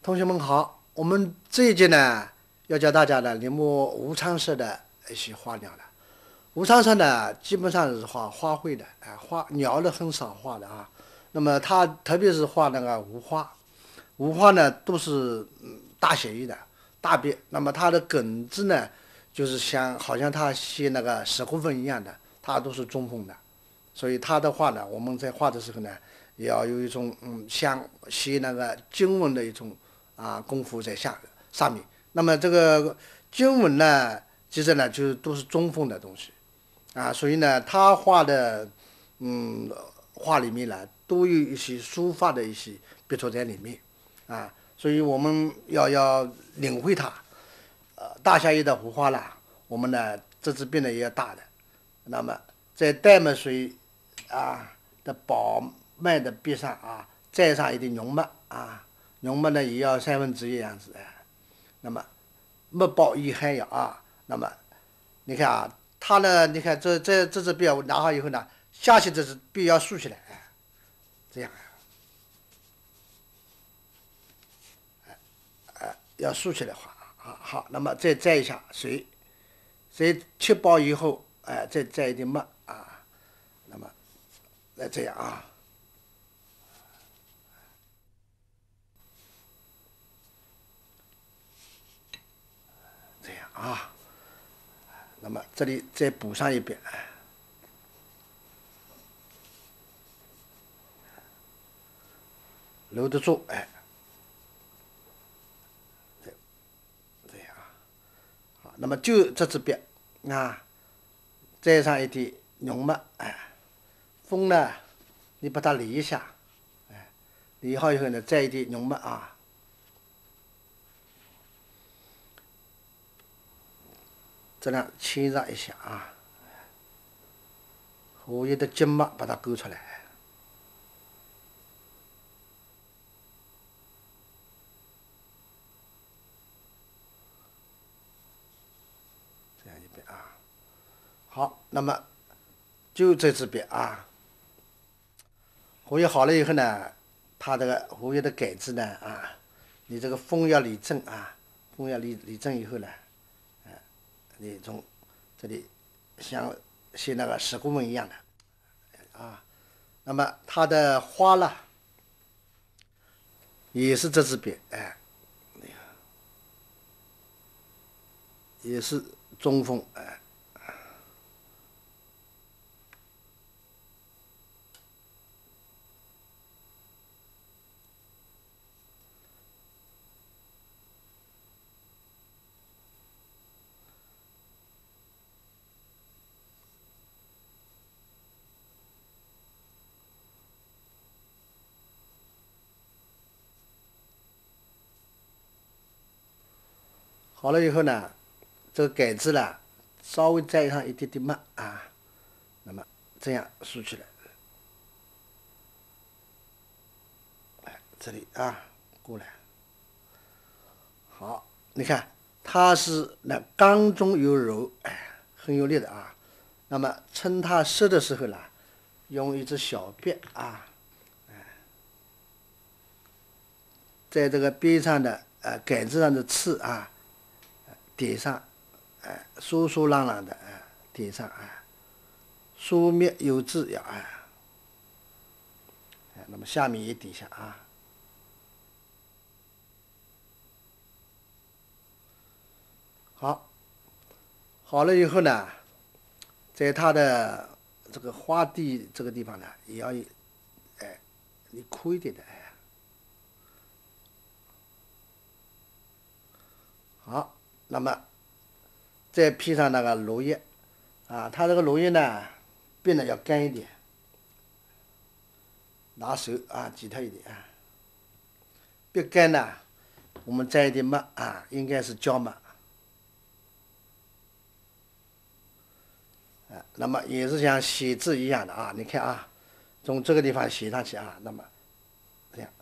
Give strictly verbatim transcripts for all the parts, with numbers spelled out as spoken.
同学们好，我们这一节呢要教大家呢临摹吴昌社的一些花鸟了。吴昌社呢基本上是画花卉的，哎、呃，花鸟的很少画的啊。那么他特别是画那个无花，无花呢都是嗯大写意的大笔，那么它的梗子呢就是像好像他写那个石灰粉一样的，它都是中锋的。所以他的画呢，我们在画的时候呢，也要有一种嗯像写那个经文的一种啊功夫在下上面。那么这个经文呢，其实呢就都是中锋的东西啊，所以呢他画的嗯画里面呢都有一些书法的一些笔触在里面啊，所以我们要要领会它。呃，大夏夜的胡花啦，我们呢这支笔呢也要大的，那么在淡墨水啊的饱满的笔上啊，蘸上一点浓墨啊，浓墨呢也要三分之一样子哎。那么墨宝一还要啊，那么你看啊，它呢，你看这这这支笔我拿好以后呢，下去这支笔要竖起来，哎，这样哎哎要竖起来画啊。好，那么再蘸一下水，水切薄以后，哎，再蘸一点墨啊，那么来这样啊。这样啊，那么这里再补上一遍，留得住，哎，这这样啊，好，那么就这支笔啊，蘸上一点浓墨，哎，锋呢，你把它理一下，哎，理好以后呢，再一点浓墨啊，这样牵上一下啊，荷叶的筋膜把它勾出来。这样一遍啊，好，那么就这支笔啊，荷叶好了以后呢，它这个荷叶的杆子呢啊，你这个锋要理正啊，锋要理理正以后呢，哎、呃，你从这里像写那个石灰纹一样的啊，那么它的花了也是这支笔，哎，也是中锋，哎。好了以后呢，这个杆子呢，稍微蘸上一点点墨啊，那么这样竖起来，哎，这里啊过来，好，你看它是那刚中有柔，哎，很有力的啊。那么趁它湿的时候呢，用一支小笔啊，哎，在这个边上的呃杆子上的刺啊。点上，哎，疏疏朗朗的，哎，点上，哎，疏密有致呀，哎，哎，那么下面也点下啊。好，好了以后呢，在它的这个花蒂这个地方呢，也要，哎，你枯一点的，哎，好，那么再披上那个芦叶，啊，它这个芦叶呢，变得要干一点。拿手啊挤它一点啊，笔杆呢，我们蘸一点墨啊，应该是椒墨，啊，那么也是像写字一样的啊，你看啊，从这个地方写上去啊，那么这样，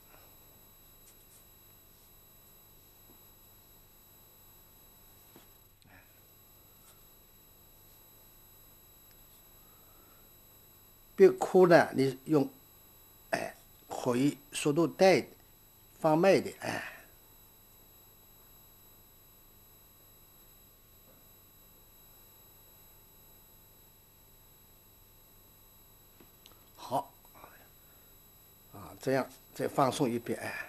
笔枯呢，你用，哎，回速度带一点，放慢一点，哎。 这样再放松一遍，哎，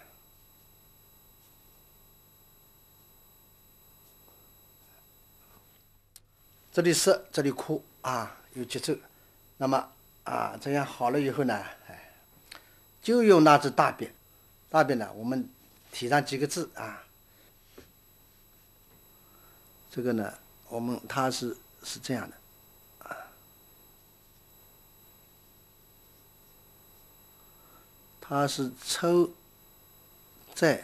这里是这里哭啊，有节奏。那么啊，这样好了以后呢，哎，就用那只大便，大便呢，我们提上几个字啊。这个呢，我们它是是这样的，它是抽在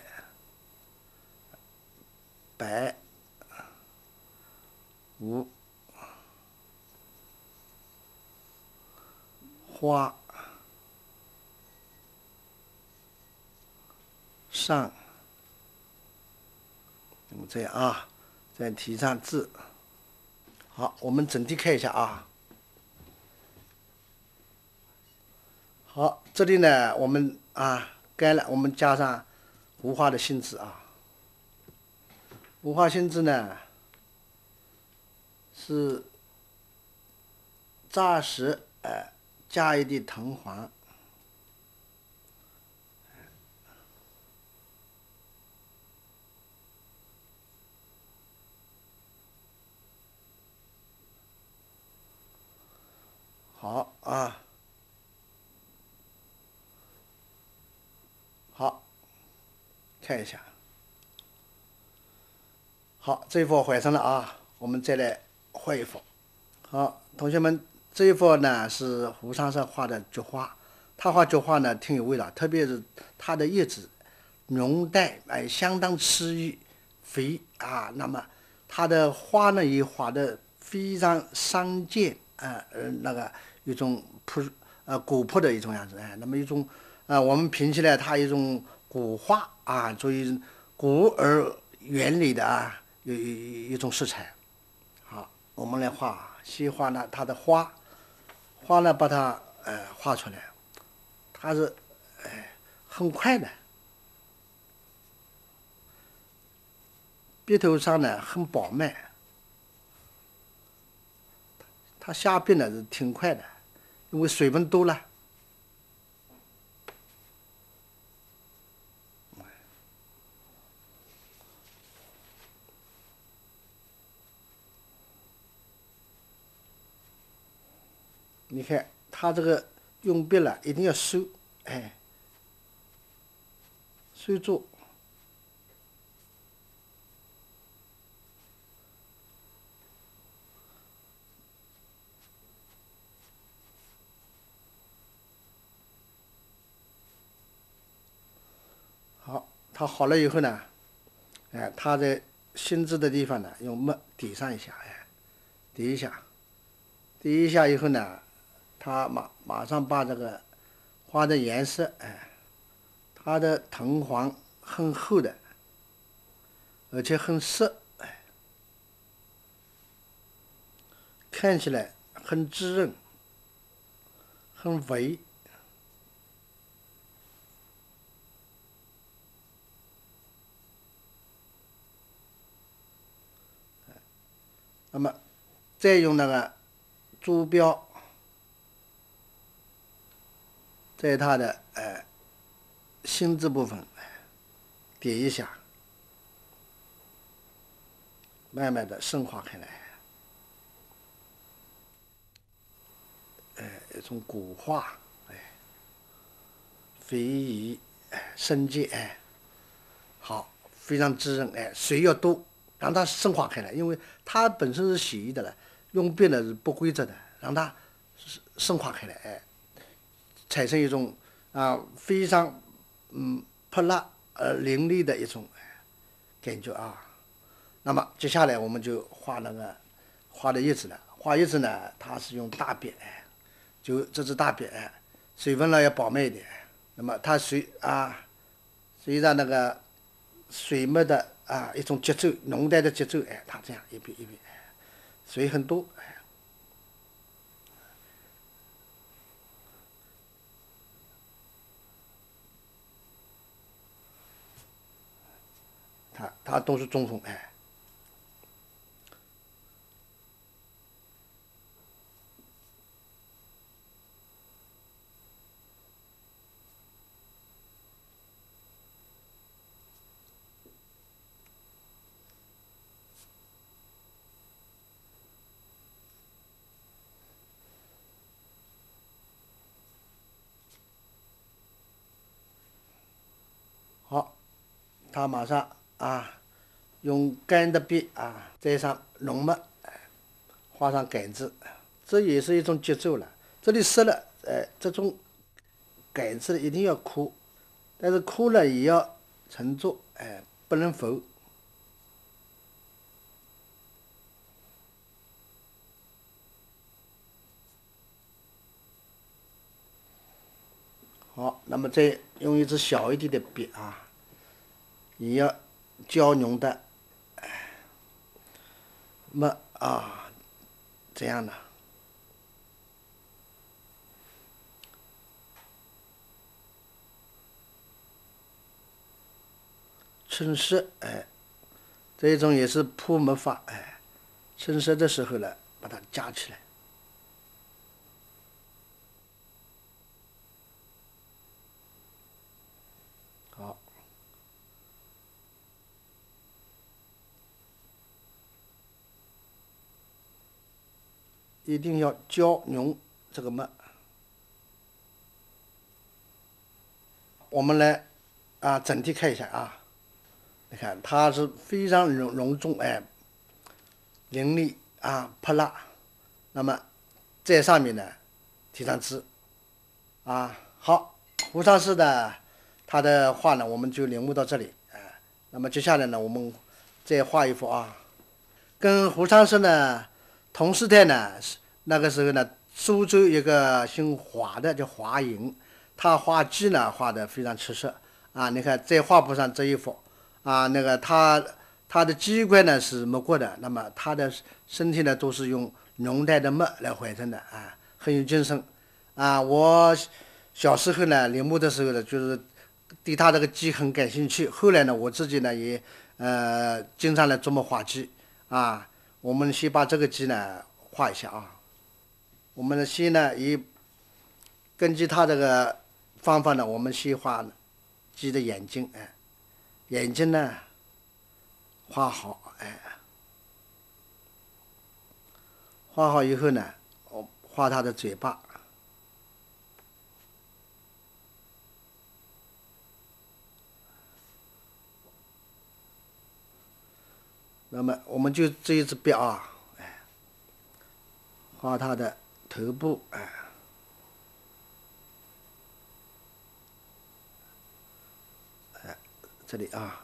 白无花上，那么这样啊，再提上字。好，我们整体看一下啊。好，这里呢，我们啊干了，我们加上无花的性质啊。无花性质呢是扎实，呃，加一点藤黄。好啊，好，看一下。好，这一幅画上了啊，我们再来画一幅。好，同学们，这一幅呢是胡长生画的菊花，他画菊花呢挺有味道，特别是它的叶子浓淡哎相当吃郁肥啊。那么它的花呢也画的非常伤见啊，呃那个一种朴呃古朴的一种样子哎，那么一种啊、呃、我们评起来它一种古画啊，作为古而原理的啊有一一种色彩。好，我们来画，先画呢它的花，花呢把它呃画出来，它是哎很快的，笔头上呢很饱满，它下笔呢是挺快的，因为水分多了。你看它这个用笔了，一定要收，哎，收住。好，它好了以后呢，哎，它在心字的地方呢，用墨点上一下，哎，点一下，点一下以后呢，它马马上把这个花的颜色，哎，它的藤黄很厚的，而且很涩，哎，看起来很滋润，很肥。那么再用那个朱标在它的呃心字部分点一下，慢慢的深化开来，哎，一种古画，哎，肥宜，哎，生健，哎，好，非常滋润，哎，水要多，让它深化开来，因为它本身是写意的了，用笔呢是不规则的，让它深化开来，哎，产生一种啊非常嗯泼辣而凌厉的一种感觉啊。那么接下来我们就画那个画的叶子了，画叶子呢，它是用大笔，哎，就这支大笔，哎，水分呢要饱满一点。那么它随啊随着那个水墨的啊一种节奏，浓淡的节奏，哎，它这样一笔一笔，哎，水很多，哎，它它都是中锋，哎。 他马上啊，用干的笔啊，蘸上浓墨，画上改字，这也是一种节奏了。这里湿了，哎，这种改字一定要枯，但是枯了也要沉着，哎，不能浮。好，那么再用一支小一点的笔啊，也要胶浓的，墨啊，这样的。趁湿，哎，这一种也是铺墨法，哎，趁湿的时候呢，把它夹起来。好，一定要胶浓这个墨。我们来啊，整体看一下啊，你看它是非常隆隆重，哎，凌厉啊，泼辣。那么在上面呢，提上字啊。好，胡尚氏的他的画呢，我们就领悟到这里，哎。那么接下来呢，我们再画一幅啊，跟胡尚氏呢同时代呢，那个时候呢，苏州一个姓华的叫华莹，他画鸡呢画的非常出色啊。你看在画布上这一幅啊，那个他他的鸡冠呢是没过的，那么他的身体呢都是用浓淡的墨来完成的啊，很有精神啊。我小时候呢临摹的时候呢，就是对他这个鸡很感兴趣。后来呢，我自己呢也呃经常来琢磨画鸡啊。我们先把这个鸡呢画一下啊。我们先呢以根据他这个方法呢，我们先画鸡的眼睛，哎，眼睛呢画好，哎，画好以后呢，我画它的嘴巴。那么我们就这一支笔啊，哎，画它的头部，哎，哎，这里啊，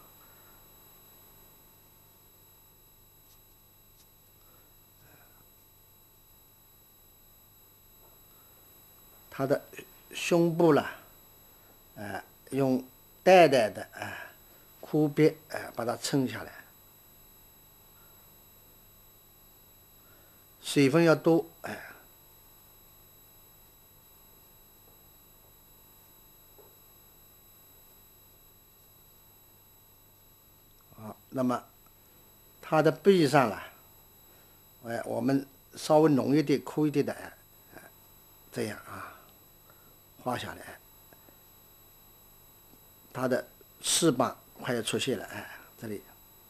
它的胸部了，哎，用淡淡的哎枯笔哎把它撑下来，水分要多，哎。好，那么它的背上了，哎，我们稍微浓一点、枯一点的，哎，这样啊，画下来，它的翅膀快要出现了，哎，这里。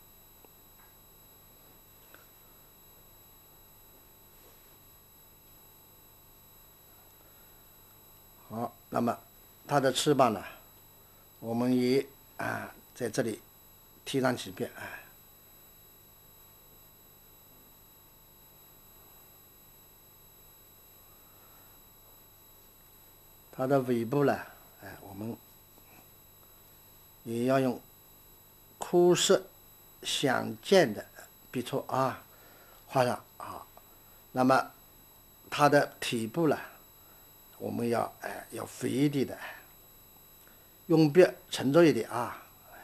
好，那么它的翅膀呢，我们也啊在这里贴上几遍，哎。它的尾部呢，哎，我们也要用枯涩相间的笔触啊画上啊。那么它的体部呢，我们要哎要肥一点的，用笔沉着一点啊。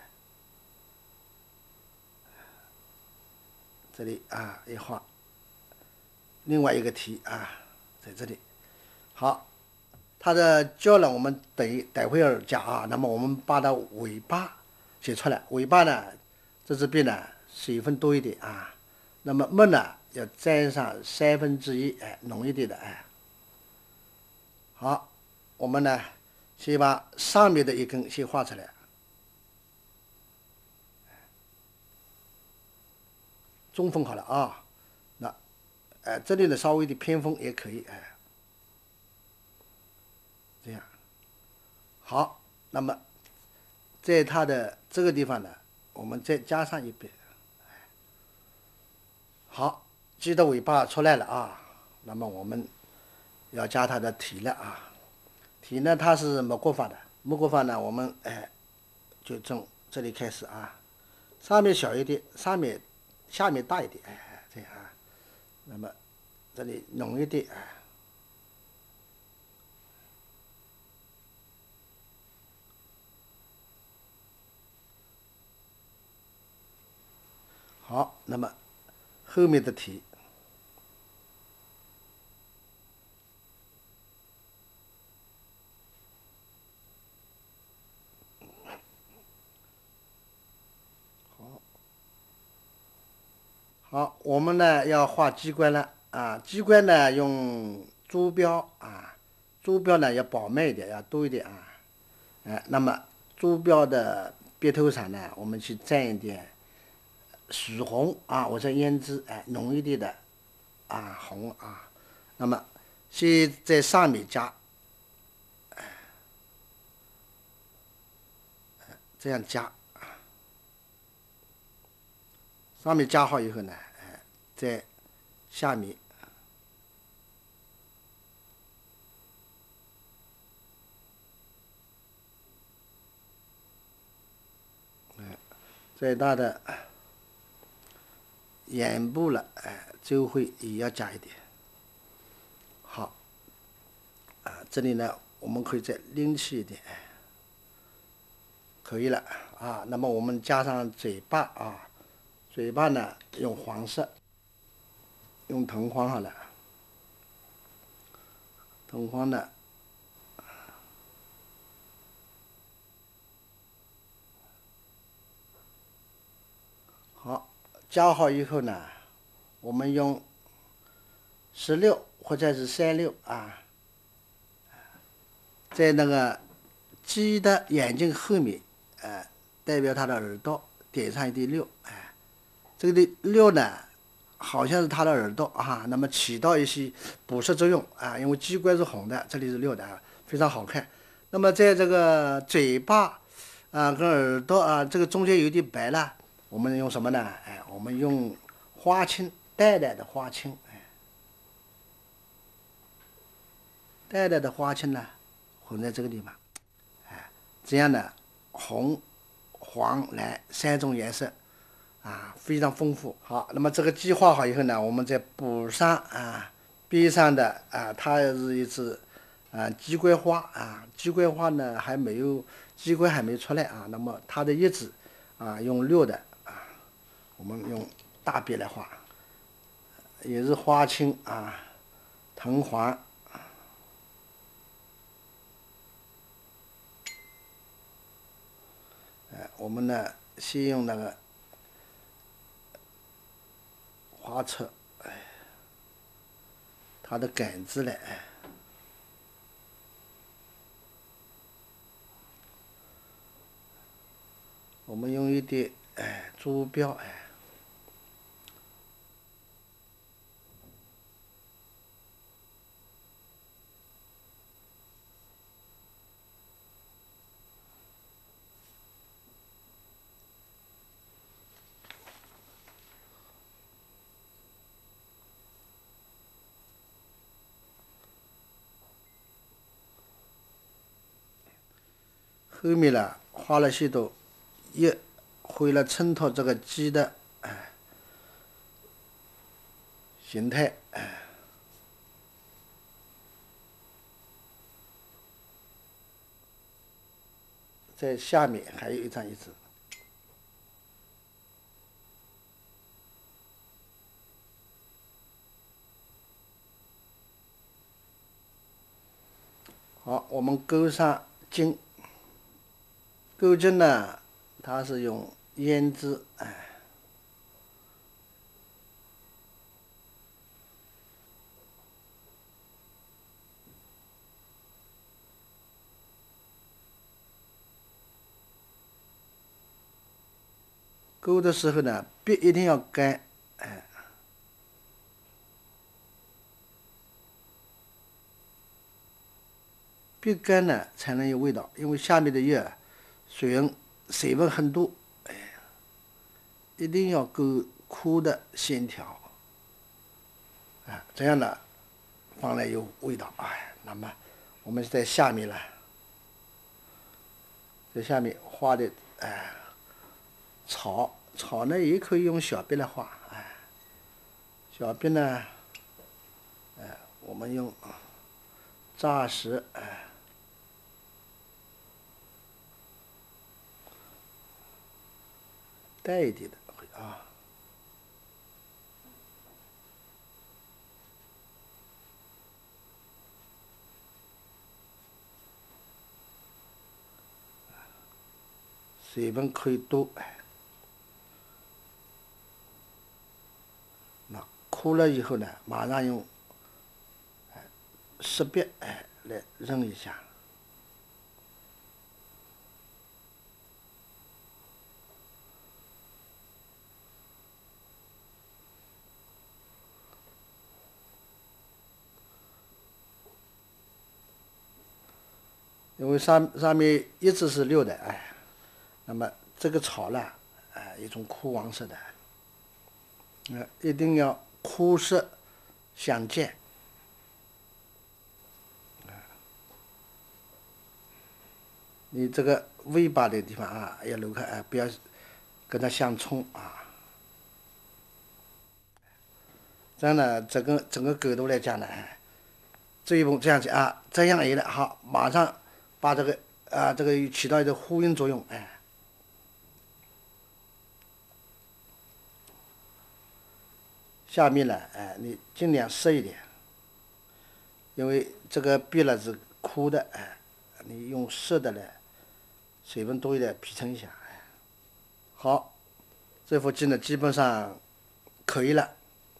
这里啊一画，另外一个题啊在这里。好，它的脚呢，我们等待会儿讲啊。那么我们把它尾巴写出来，尾巴呢，这支笔呢水分多一点啊。那么墨呢要沾上三分之一，哎，浓一点的，哎。好，我们呢先把上面的一根先画出来，中锋好了啊。那哎这里呢稍微的偏锋也可以，哎，这样。好，那么在它的这个地方呢， 我们再加上一遍。好，鸡的尾巴出来了啊，那么我们要加它的蹄了啊。蹄呢，它是没过法的，没过法呢，我们哎就从这里开始啊，上面小一点，上面下面大一点，哎这样啊。那么这里浓一点，哎。好，那么后面的蹄。好，我们呢要画机关了啊。机关呢用珠标啊，珠标呢要饱满一点，要多一点啊。哎，那么珠标的笔头上呢，我们去蘸一点许红啊，或者胭脂，哎，浓一点的啊红啊。那么先在上面加，这样加，上面加好以后呢，哎，在下面。在它的眼部了，哎，周围也要加一点。好，啊，这里呢，我们可以再拎起一点，哎，可以了啊。那么我们加上嘴巴啊，嘴巴呢用黄色，用藤黄好了，藤黄呢。好，加好以后呢，我们用十六或者是三六啊，在那个鸡的眼睛后面，呃，代表它的耳朵点上一滴六，哎，这个的六呢，好像是它的耳朵啊，那么起到一些补色作用啊，因为鸡冠是红的，这里是六的啊，非常好看。那么在这个嘴巴啊跟耳朵啊这个中间有点白了。我们用什么呢？哎，我们用花青，淡淡的花青，哎，淡淡的花青呢，混在这个地方，哎，这样呢，红、黄、蓝三种颜色，啊，非常丰富。好，那么这个鸡画好以后呢，我们再补上啊边上的啊，它是一只啊鸡冠花啊，鸡冠花呢还没有鸡冠还没出来啊，那么它的叶子啊用绿的。我们用大笔来画，也是花青啊，藤黄，哎，我们呢先用那个花车，哎，它的杆子来，哎，我们用一点哎珠标，哎。后面呢，画了许多叶，为了衬托这个鸡的哎形态，哎，在下面还有一张椅子。好，我们勾上筋，勾筋呢，它是用胭脂，哎。勾的时候呢，笔一定要干，哎，笔干呢才能有味道，因为下面的叶水分水分很多，哎， 一定要勾枯的线条，啊，这样呢放来有味道。哎，那么我们在下面呢，在下面画的哎草草呢也可以用小笔来画，哎，小笔呢，哎，我们用扎实，哎。带一点的啊，水分可以多，哎，那枯了以后呢，马上用哎湿笔哎来扔一下。因为上上面一直是绿的，哎，那么这个草呢，哎，一种枯黄色的，呃，一定要枯湿相间，你这个尾巴的地方啊，要留开，哎，不要跟它相冲啊。这样呢，整个整个构图来讲呢，哎，这一步这样子啊，这样一了，好，马上把这个啊这个起到一个呼应作用，哎。下面呢，哎，你尽量湿一点，因为这个笔呢是枯的，哎，你用湿的呢，水分多一点，批称一下，哎，好，这幅鸡呢基本上可以了。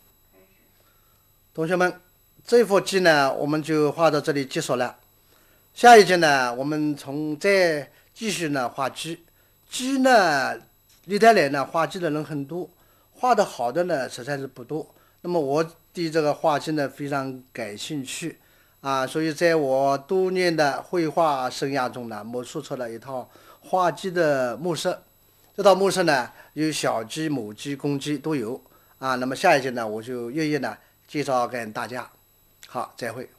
同学们，这幅鸡呢我们就画到这里结束了。下一节呢，我们从再继续呢画鸡。鸡呢，历代来呢画鸡的人很多，画的好的呢实在是不多。那么我对这个画鸡呢非常感兴趣啊，所以在我多年的绘画生涯中呢，摸索出了一套画鸡的模式。这套模式呢有小鸡、母鸡、公鸡都有啊。那么下一节呢，我就一一呢介绍给大家。好，再会。